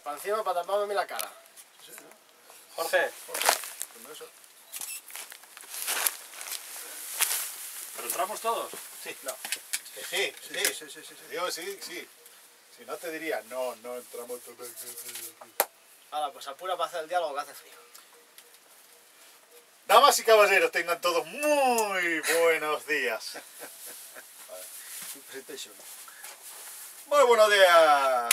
Para encima, para taparme a mí la cara. Sí, ¿no? Jorge, Como eso. ¿pero entramos todos? Sí. No. Sí. Sí. Digo sí. Si no te diría, no entramos todos. Ahora, pues apura para hacer el diálogo que hace frío. Damas y caballeros, tengan todos muy buenos días. Presentation. Muy buenos días.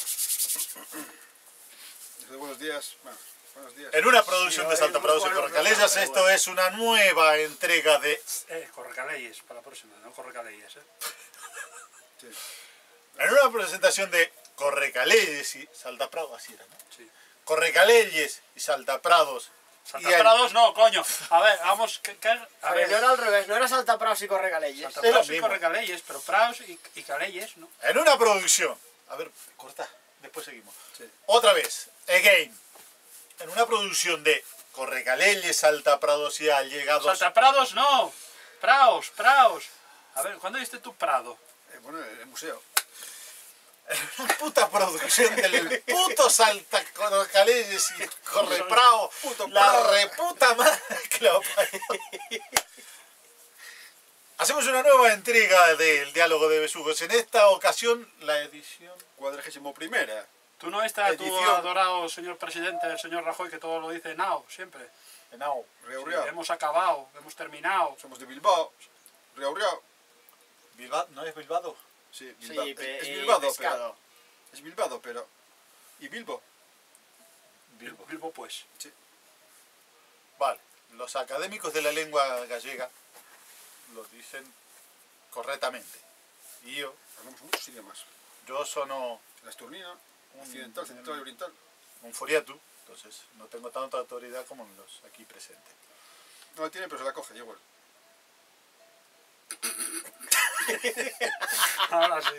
Buenos días. Bueno, buenos días. En una producción Sí, de Salta hoy Prados y muy bueno, Correcalellas, pero esto bueno. es una nueva entrega de... Correcaleyes, para la próxima, no Correcaleyes, Sí. En una presentación de Correcalellas y Salta Prados, así era, ¿no? Sí. Correcalellas y Salta Prados. Salta Y el- Prados no, coño. A ver, vamos, A ver, no era al revés, no era Salta Prados y Correcaleyes. Salta es lo Prados y mismo. Correcaleyes, pero Prados y Caleyes, ¿no? En una producción... A ver, corta, después seguimos. Sí. Otra vez, again. En una producción de Correcalellas, Salta Prados y Allegados... Salta Prados no. Praos. A ver, ¿cuándo viste tú Prado? Bueno, el museo. Una puta producción del puto Salta Correcalellas y Correprao, Puto la Prado. reputa madre que lo parió. Hacemos una nueva entrega del diálogo de besugos. En esta ocasión, la edición... 41ª. Tú no estás, tu Edición. adorado señor presidente, el señor Rajoy, que todo lo dice now, siempre. No, Sí, Reauriao. hemos acabado, hemos terminado. Somos de Bilbao. Reauriao. Bilbao, ¿no es Bilbao? Sí, Sí, Bilbao. pe- Es Bilbao, pero... pescado. Es Bilbao, pero... ¿Y Bilbo? Bilbo pues. Sí. Vale, los académicos de la lengua gallega lo dicen correctamente. Y Hablamos muchos idiomas. yo sono El asturnino, occidental, central y oriental. un furiatu, entonces no tengo tanta autoridad como los aquí presentes. No la tiene, pero se la coge, igual. Ahora sí.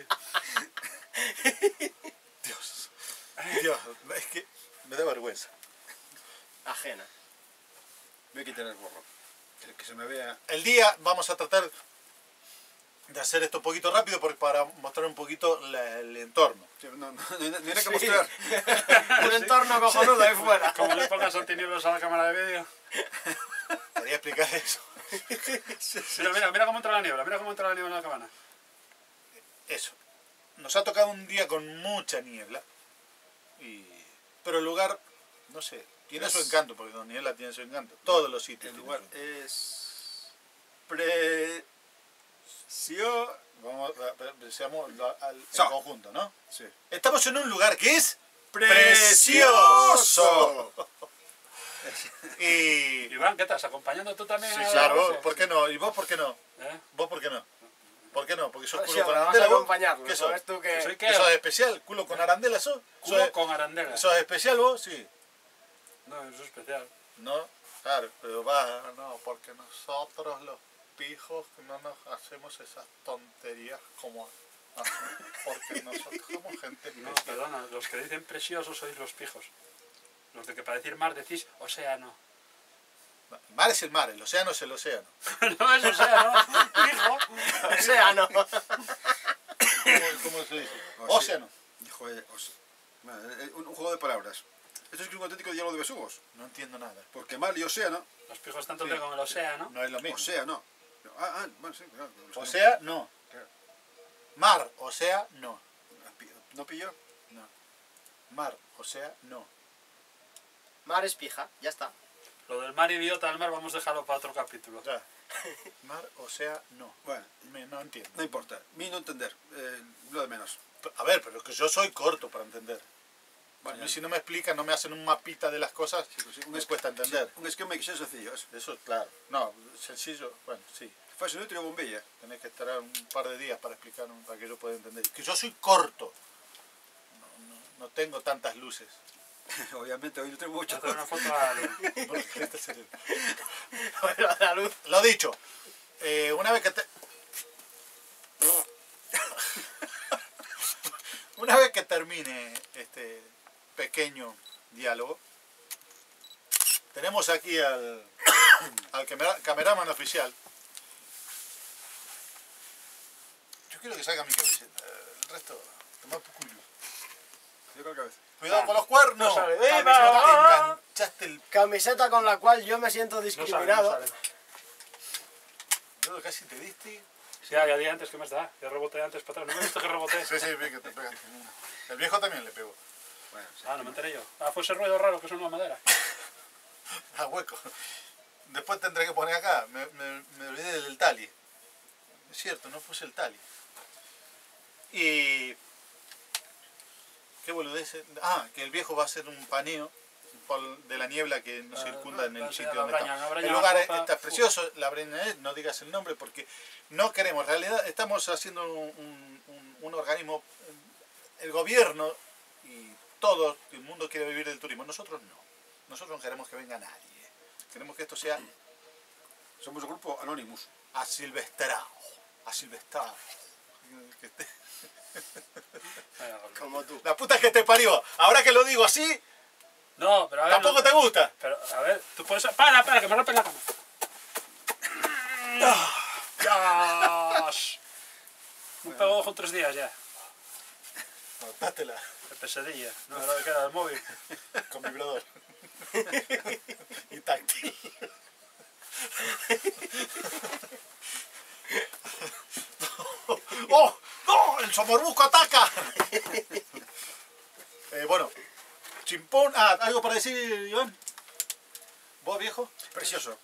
Dios, es que me da vergüenza. Ajena. Voy a quitar el gorro. Que se me vea... El día vamos a tratar de hacer esto un poquito rápido para mostrar un poquito el entorno. Sí, no hay nada que Sí. mostrar. Un entorno cojonudo ahí fuera. Como le pongas antinielos a la cámara de vídeo. Quería explicar eso. Mira cómo entra la niebla, en la cabana. Eso. Nos ha tocado un día con mucha niebla. Pero el lugar, no sé, tiene su encanto, porque Don Niebla tiene su encanto. Todos los sitios. El tienen lugar su encanto. es... Vamos apreciamos el So. conjunto, ¿no? Sí. Estamos en un lugar que es ¡Precioso! Y Iván, ¿qué estás? ¿Acompañando tú también? sí, a la claro, noche? ¿por qué no? ¿Y vos por qué no? ¿Eh? ¿Vos por qué no? ¿Por qué no? Porque sos Sí, culo con ahora vas a arandela. ¿Vos? acompañarlo. ¿Qué sos? ¿Sabes tú Que soy que...? qué? ¿Que sos especial? ¿Culo con arandela sos? Culo con arandela. ¿Sos especial vos? Sí. No, eso es especial. No, claro, pero va, no, porque nosotros los pijos no nos hacemos esas tonterías como hacen, porque nosotros somos gente No, especial. perdona, los que dicen preciosos sois los pijos. Los de que para decir mar decís océano. El mar es el mar, el océano es el océano. No es océano, pijo. Océano. ¿Cómo se dice? Océano. Joder, un juego de palabras. Esto es un auténtico diálogo de besugos. No entiendo nada. Porque mar y océano... Los pijos están todo con el océano. No es lo mismo. Océano. Bueno, sí, claro. O sea, no. Mar, o sea, no. ¿No pilló? No. Mar, o sea, no. Mar es pija, ya está. Lo del mar idiota del mar vamos a dejarlo para otro capítulo. Ya. Mar, o sea, no. Bueno, No entiendo. no importa. Mi no entender. Lo de menos. A ver, pero es que yo soy corto para entender. Bueno, A mí si no me explican, no me hacen un mapita de las cosas, pues sí, me cuesta entender. Un esquema que sea sencillo. Eso es claro. No, sencillo, bueno, sí. Faz inútil o bombilla. Tenés que esperar un par de días para explicar, para que yo pueda entender. Que yo soy corto. No tengo tantas luces. Obviamente hoy no tengo Voy mucho. a hacer una foto al... Porque este es el- Bueno, la luz. Lo dicho, una vez que una vez que termine este pequeño diálogo, tenemos aquí al cameraman oficial. Yo quiero que salga mi camiseta, el resto, toma tu culo. Yo con la cabeza. Cuidado con los cuernos. No sale. Camiseta, ¡Viva! te enganchaste el Camiseta con la cual yo me siento No sale, discriminado. no sale. dedo, casi te diste. Sí, ya di antes, ¿qué más da? Yo reboté antes para atrás. No me he visto que reboté. Sí, vi que te pegaste. El viejo también le pegó. Bueno, sí. Ah, no me enteré yo. Ah, fue ese ruido raro que es una madera. A hueco. Después tendré que poner acá. Me olvidé del tali. Es cierto, no puse el tali. Y... ¿Qué boludez? Ah, que el viejo va a hacer un paneo de la niebla que nos circunda en el sitio donde está. El lugar está precioso, la Breña es, no digas el nombre porque no queremos. En realidad estamos haciendo un organismo, el gobierno y todo el mundo quiere vivir del turismo. Nosotros no. Nosotros no queremos que venga nadie. Queremos que esto sea Somos un grupo Anonymous. asilvestrado. Asilvestrado. Que esté- Como tú. La puta que te parió. Ahora que lo digo así, No, pero a ver. tampoco no, te gusta. Pero, a ver, tú puedes. Para, que me rompes la cama. ¡Dios! Un pego con 3 días ya. Dátela De pesadilla. No, era que era el móvil. con vibrador. Y táctil. ¡Oh! ¡No! ¡El somorbusco ataca! Bueno, chimpón. Ah, ¿algo para decir, Iván? ¿Vos, viejo? Precioso.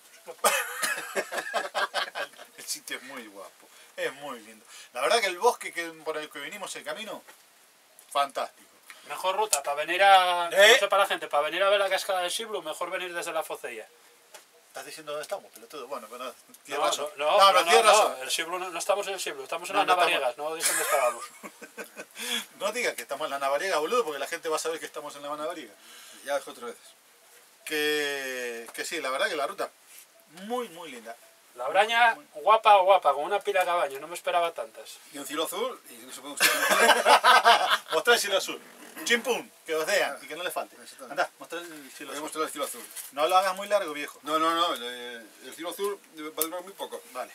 El sitio es muy guapo. Es muy lindo. La verdad que el bosque por el que vinimos, el camino, fantástico. Mejor ruta para venir a. ¿Eh? No sé para la gente, para venir a ver la cascada del Siblu, mejor venir desde la Focella. ¿Estás diciendo dónde estamos, pelotudo? Bueno, pero No, tienes razón. no, tienes razón. el Siblu no estamos en el Siblu, estamos en No, las no estamos. Navariegas, no dije dónde estábamos. No digas que estamos en la Navariega, boludo, porque la gente va a saber que estamos en la Navariega. Ya dejó 3 veces. Que sí, la verdad que la ruta muy, muy linda. La Braña, guapa, con una pila de cabañas, no me esperaba tantas. Y un cielo azul y no se puede usar. Mostrar el cielo azul. Chimpún, que os vean y que no le falte. Exactamente. Andá, mostrar el cielo Voy a azul. mostrar el cielo azul. No lo hagas muy largo, viejo. No, el cielo azul va a durar muy poco. Vale.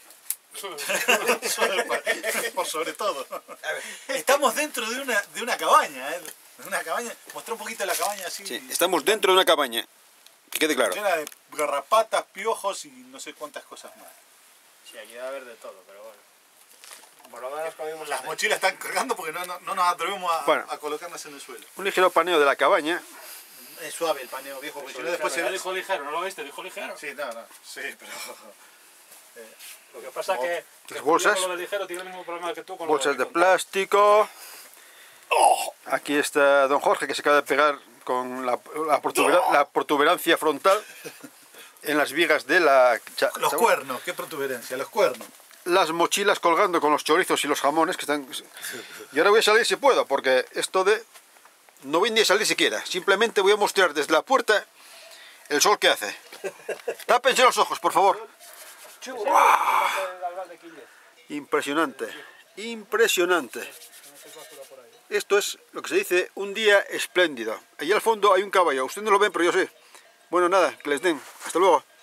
Por sobre todo. Estamos dentro de una cabaña, ¿eh? De una cabaña. Mostrá un poquito la cabaña así. Sí, estamos dentro de una cabaña. Que quede claro. Llena de garrapatas, piojos y no sé cuántas cosas más. Sí, aquí debe haber de todo, pero bueno. Por lo menos comimos Las mochilas están cargando porque no nos atrevemos Bueno. a colocarlas en el suelo. Un ligero paneo de la cabaña. Es suave el paneo, viejo, porque si no después se Ya ve. dijo ligero, ¿no lo viste? Dijo ligero. Sí, no, sí, pero. Lo que pasa es que Las bolsas. Julio con lo de ligero tiene el mismo problema que tú con Bolsas lo de plástico. Aquí está don Jorge que se acaba de pegar con la protuberancia frontal en las vigas de la... Los cuernos, qué protuberancia, los cuernos. Las mochilas colgando con los chorizos y los jamones que están... Y ahora voy a salir si puedo, porque esto de... No voy ni a salir siquiera, simplemente voy a mostrar desde la puerta el sol que hace. Tápense los ojos, por favor. Impresionante, impresionante. Esto es lo que se dice un día espléndido. Allí al fondo hay un caballo, ustedes no lo ven, pero yo sí. Bueno, nada, que les den. Hasta luego.